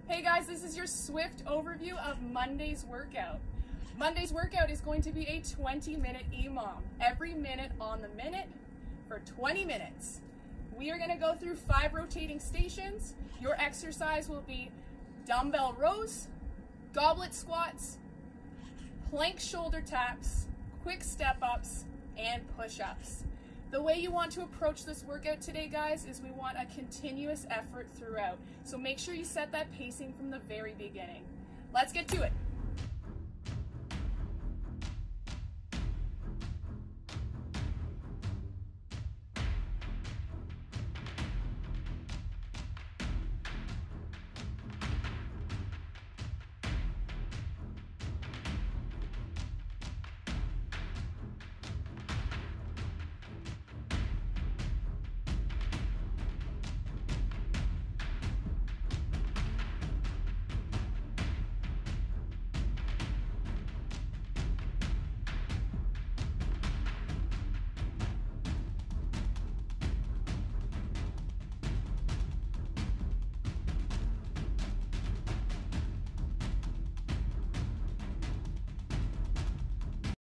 Hey guys, this is your swift overview of Monday's workout. Monday's workout is going to be a 20-minute EMOM, every minute on the minute for 20 minutes. We are going to go through 5 rotating stations. Your exercise will be dumbbell rows, goblet squats, plank shoulder taps, quick step ups, and push-ups. The way you want to approach this workout today, guys, is we want a continuous effort throughout. So make sure you set that pacing from the very beginning. Let's get to it.